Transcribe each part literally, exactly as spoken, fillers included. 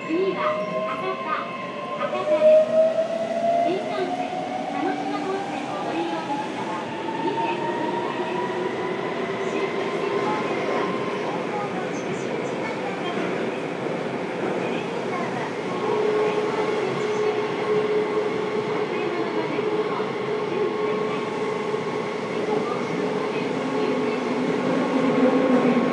次は博多、博多です。新幹線、鹿児島本線をご利用の方は、次でお乗り換えです。新幹線ホームでは、本校の中心地判断ができます。エレベーターは、ホームの電話に設置しております。お忘れ物がないよう、ご注意ください。事故防止のため、優先車にご乗車ください。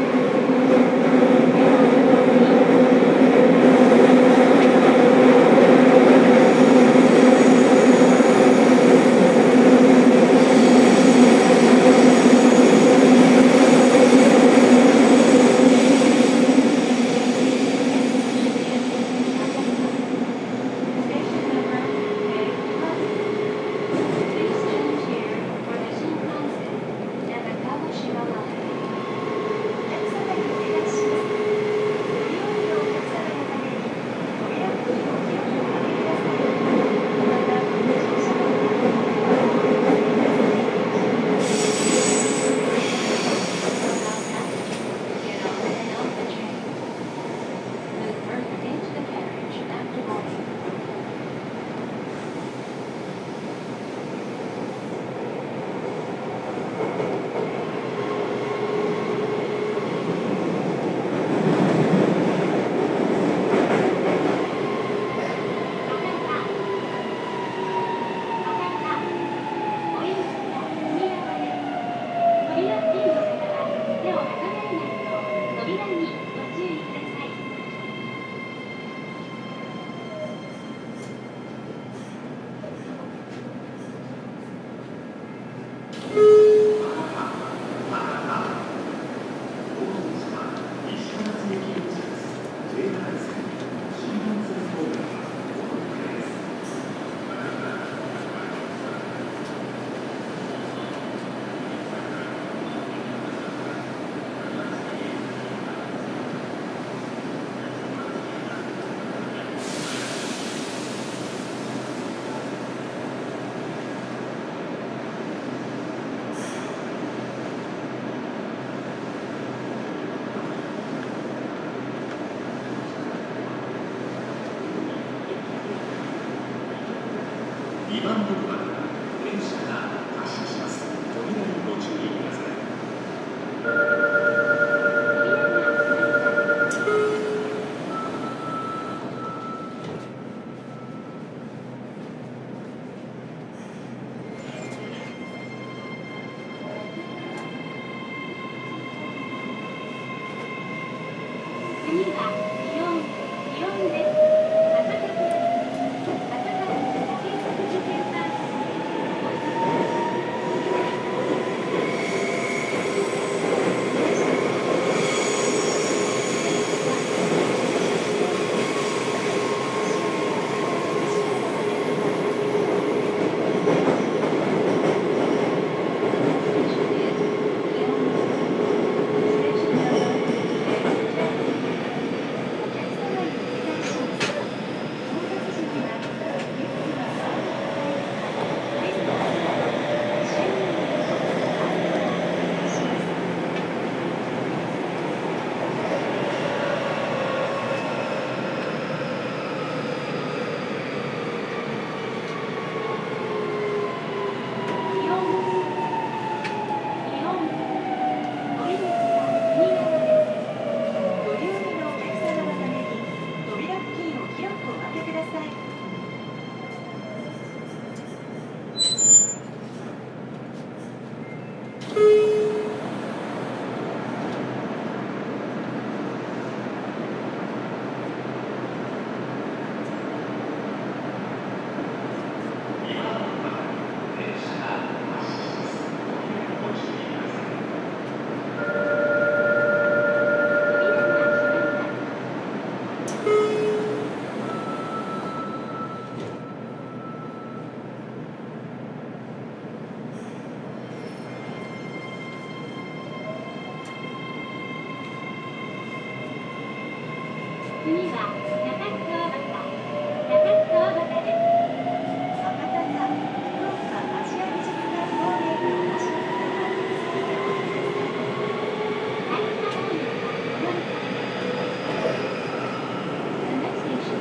にばん乗り場から電車が発車します。扉にご注意ください。 次は祇園、祇園です。博多区、博多区竹福寺線サービスです。お急ぎください。次は中津川端、中津川端です。博多座、福岡アジア美術館方面にお越しの方は、次でお降りください。大塚方面はお乗り換えです。The next station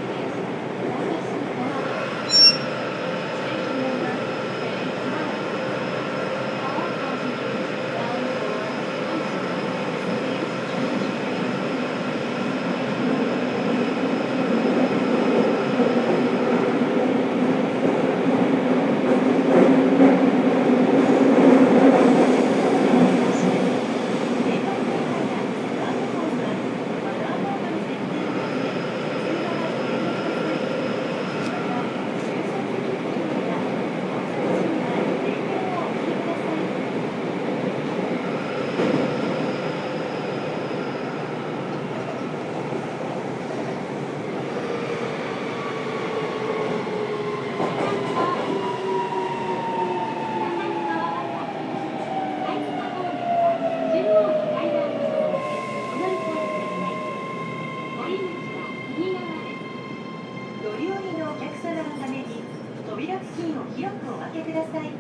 扉付近を広くお開けください。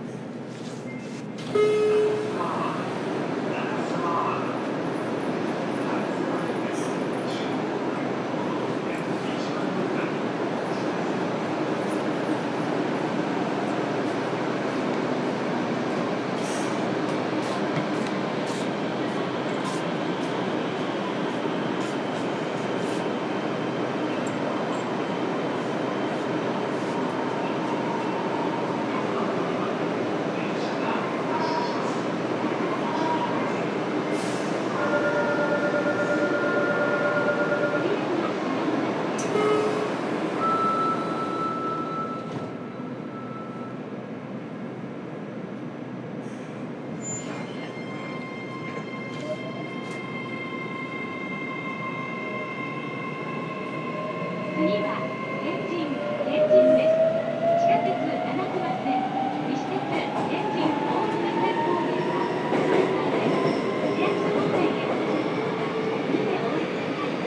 次は天神、天神です。地下鉄七つ橋線、西鉄天神大牟田線方面は反対です。市役所方面へお進みの方は右でお降りください。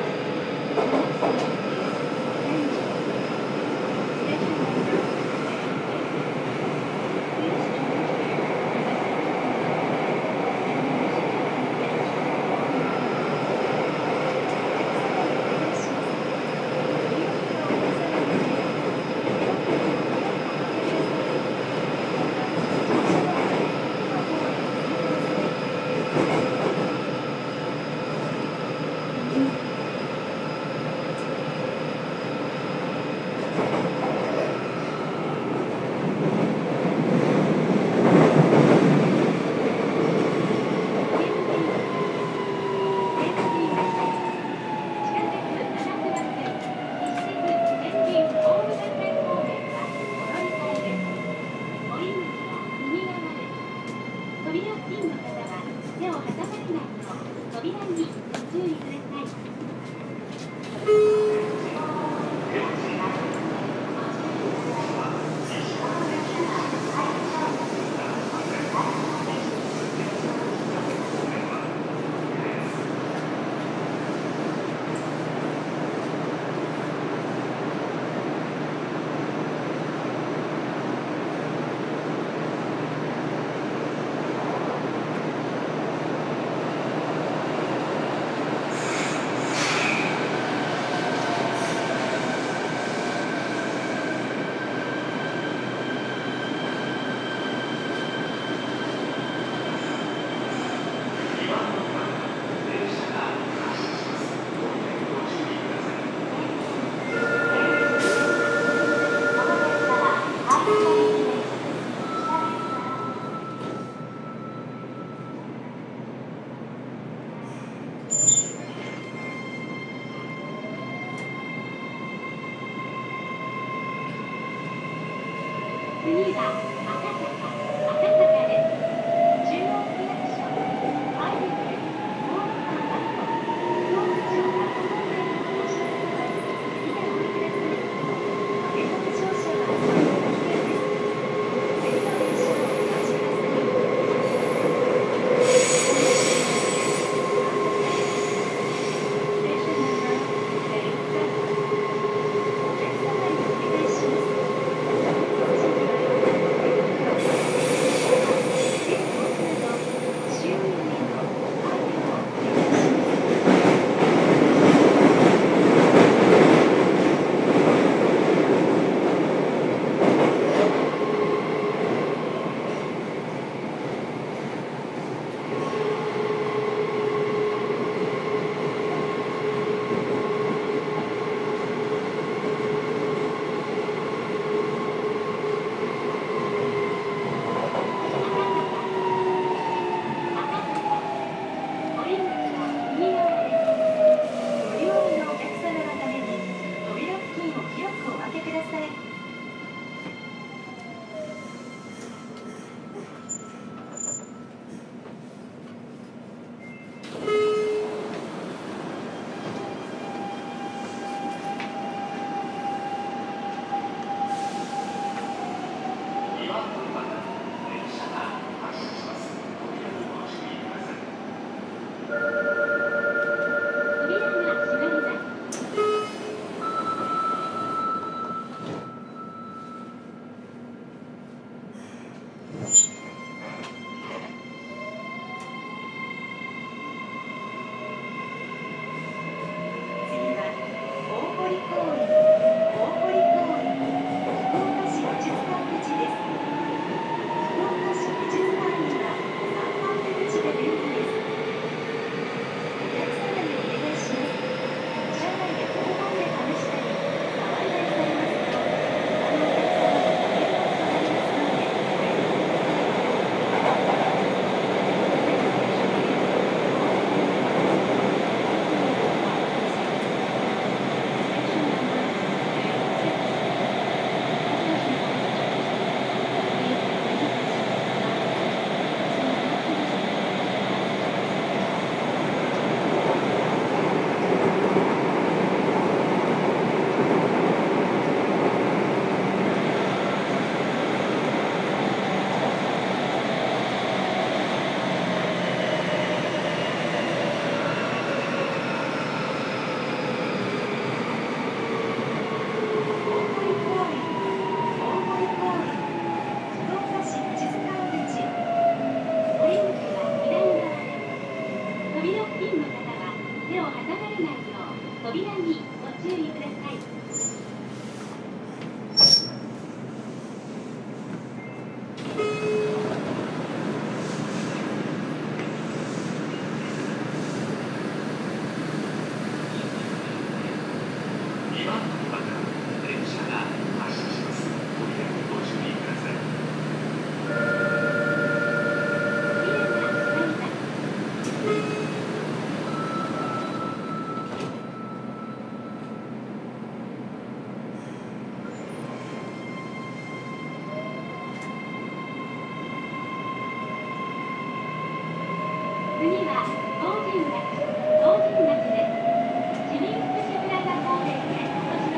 扉付近の方は手を挟まれないよう扉にご注意ください。次は赤坂、赤坂です。中央区役所、アイビス、大野さんバスと、総務省がご方面にお越しください。右でお降りください。警察庁舎はご利用危険です。電動電車をお待ちください。Station number eight seven。お客様にお願いします。 にばん乗り場から電車が発車します。扉にご注意ください。 次は東神町、東神町です。市民福祉プラザ公園へお越し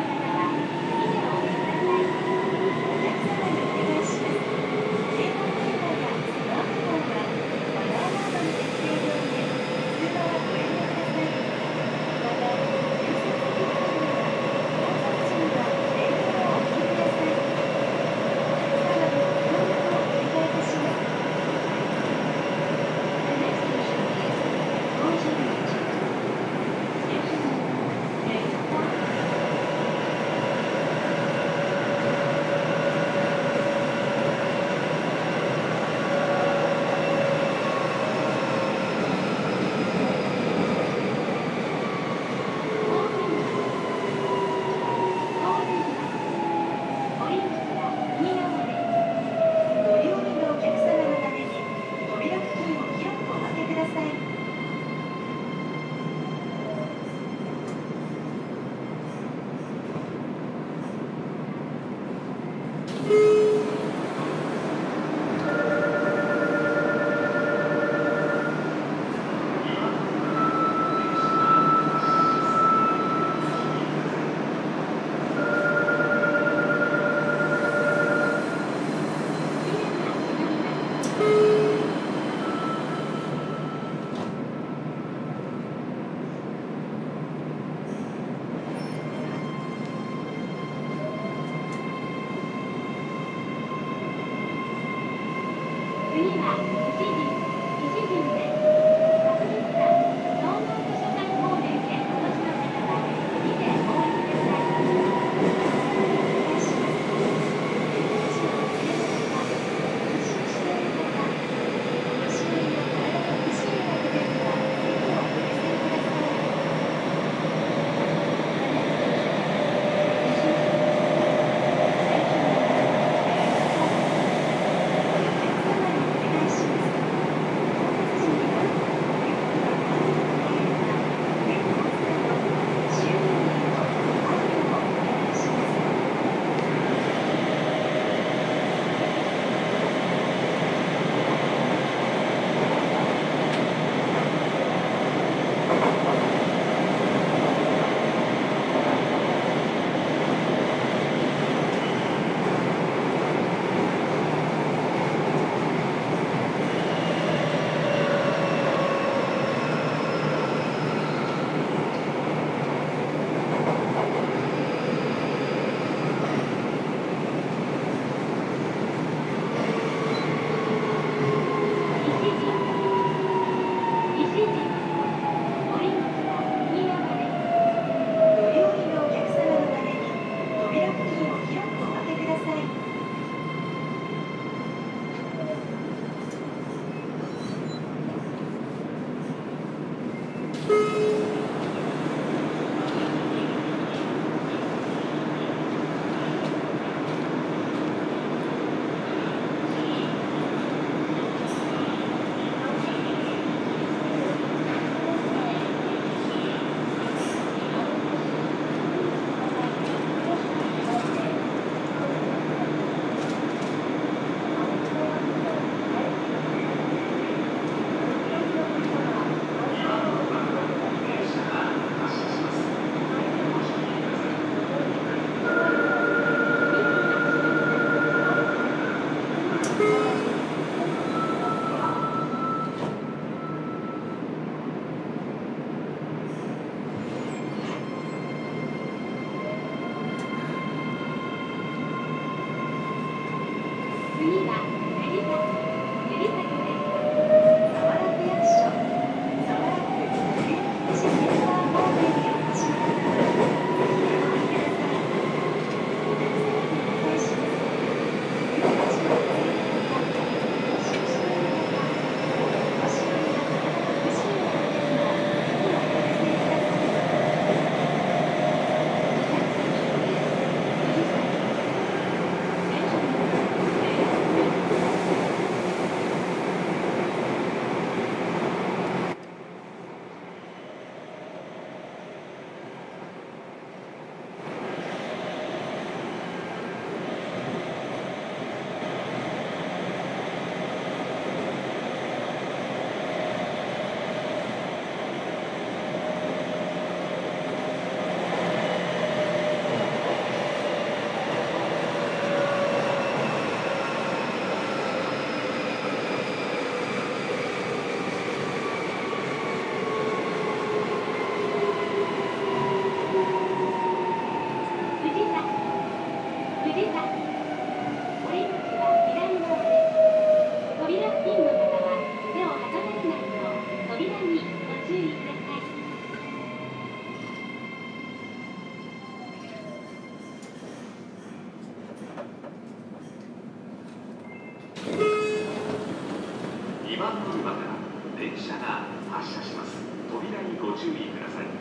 番乗り場から電車が発車します。扉にご注意ください。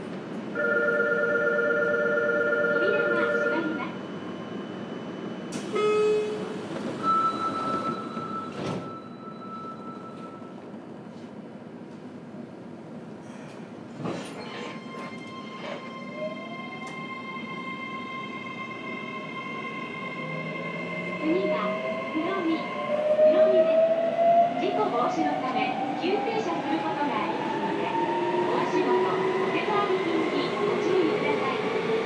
扉が閉まります。次は黒見、黒見です。事故防止のため急停車することがありますので、お足元、お手回り品にご注意ください。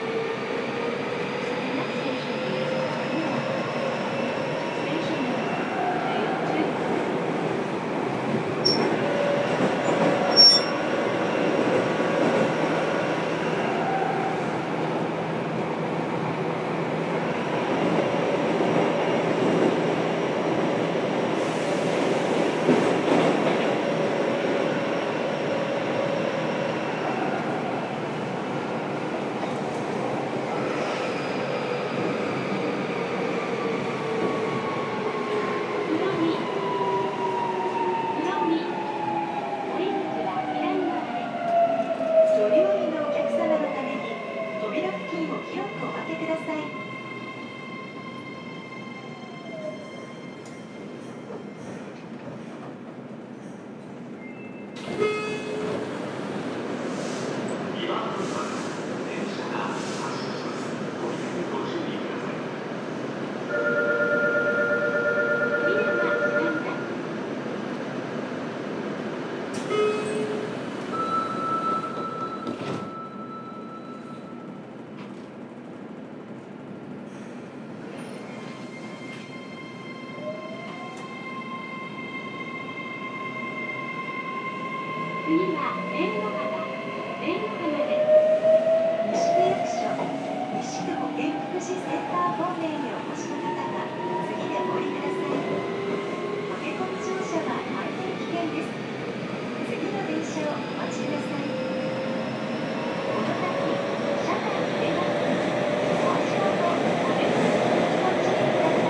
次は連の方、連の方です。 西区役所、西区保健福祉センター方面にお越しの方は次でお降りください。駆け込み乗車は大変危険です。次の電車をお待ちください。この先、車内に出ます。お足元、お目にご注意ください。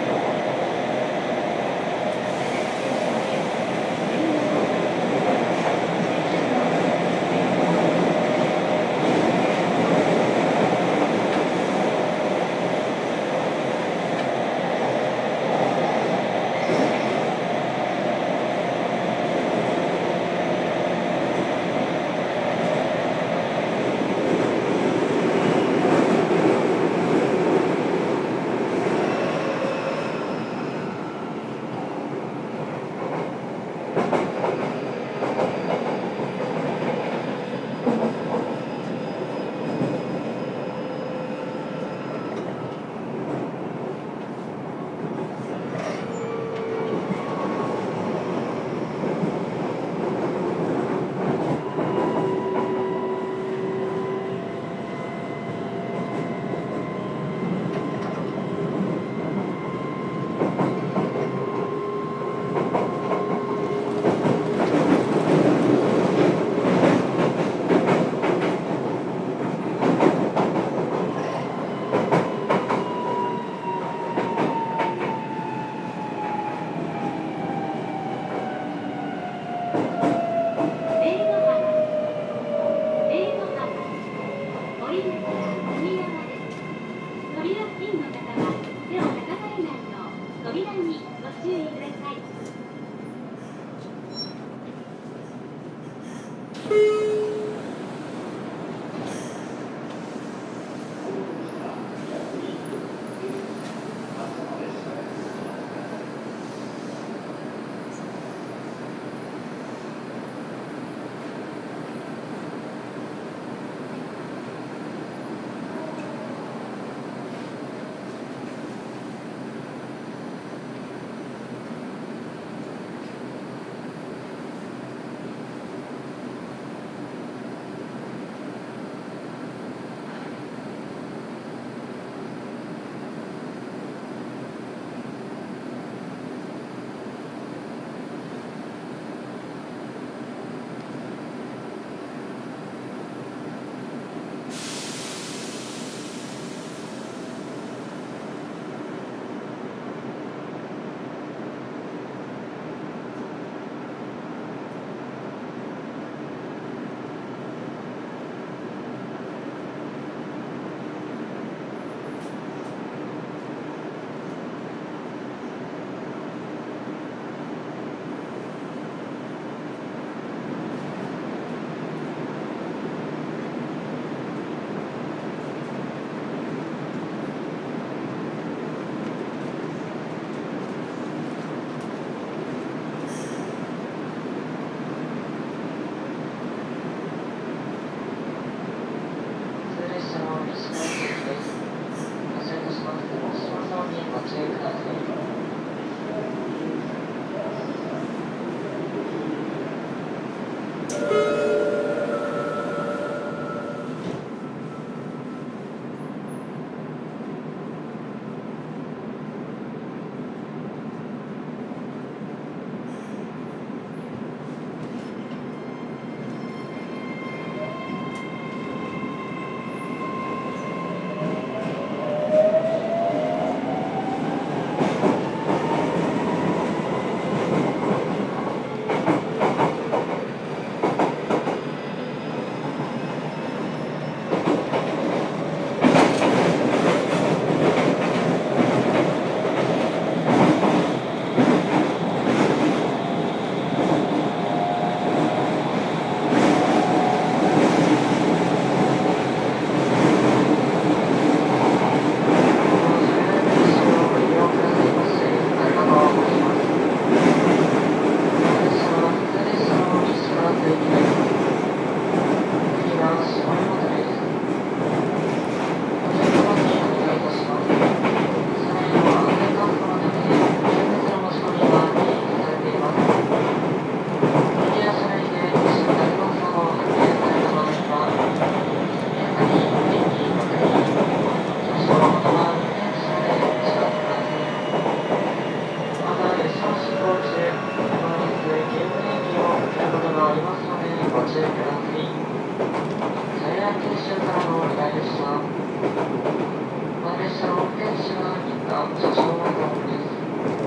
本列車の運転士はみんな車掌の業務です。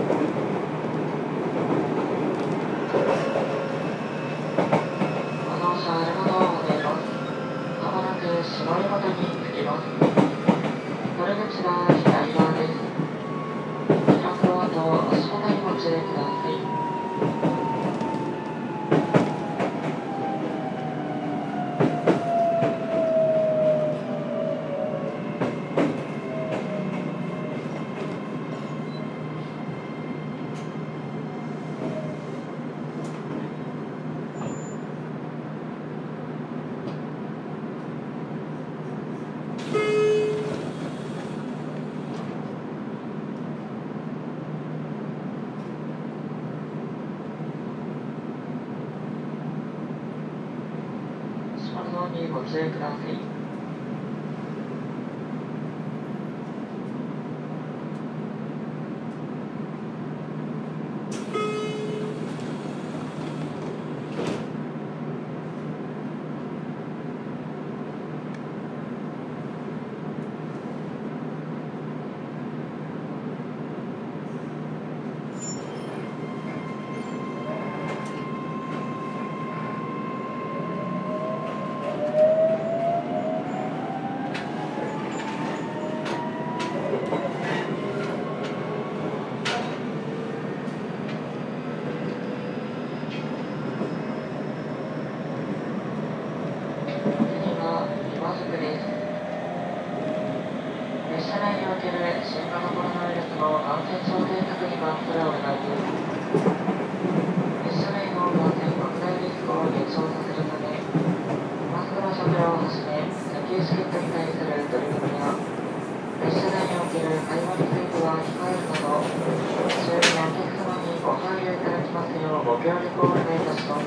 この車エレベーターを出ます。まもなく下り方に着きます。乗り口は左側です。開く後、足元にご注意ください。にご注意ください。車内における新型コロナウイルスの感染症対策に関するお願いです。列車内の感染拡大リスクを減少させるため、マスクの着用をはじめ、石油チケットに対する取り組みや、列車内における会話については控えるなど、周囲のお客様にご配慮いただきますようご協力をお願いいたします。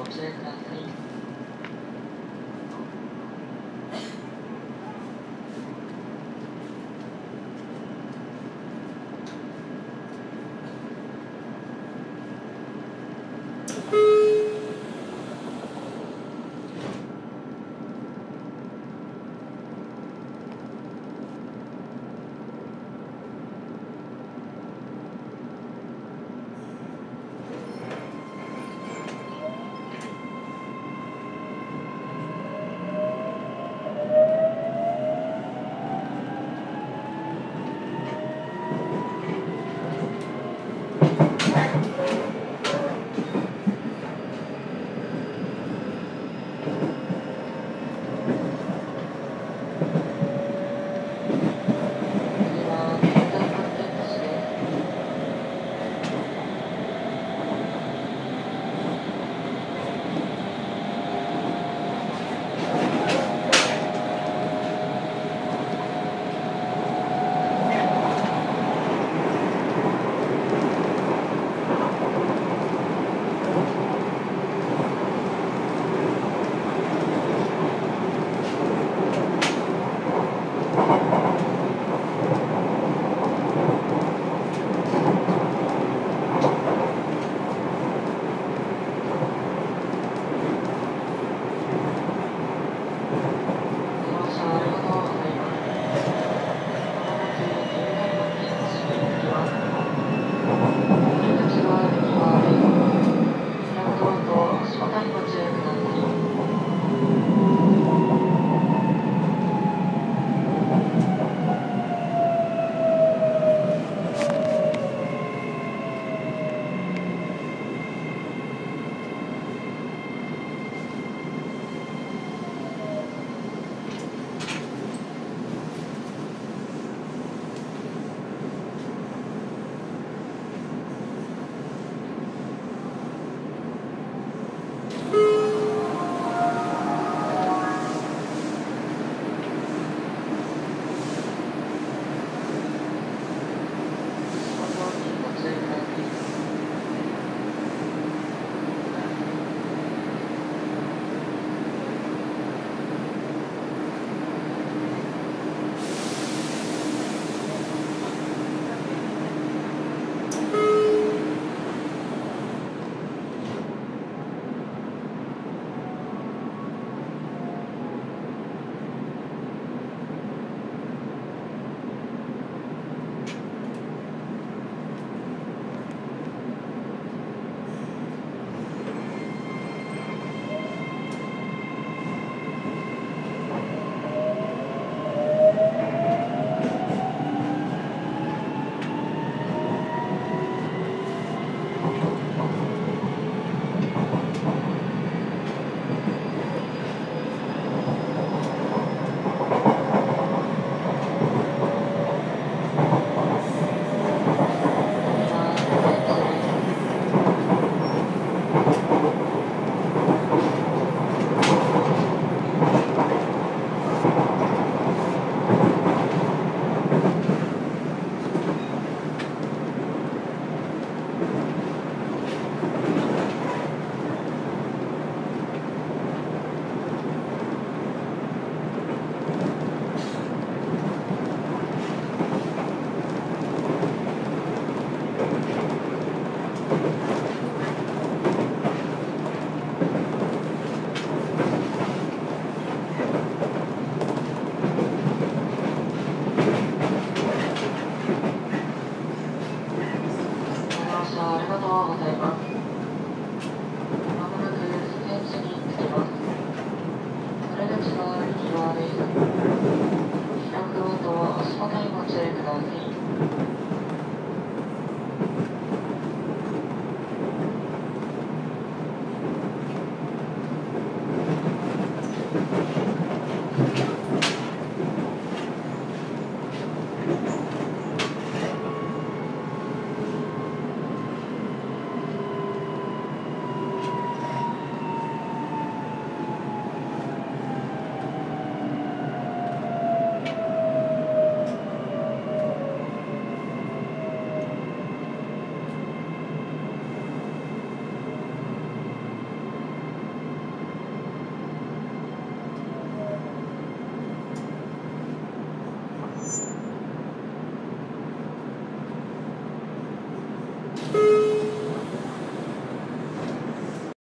注意ください。 す。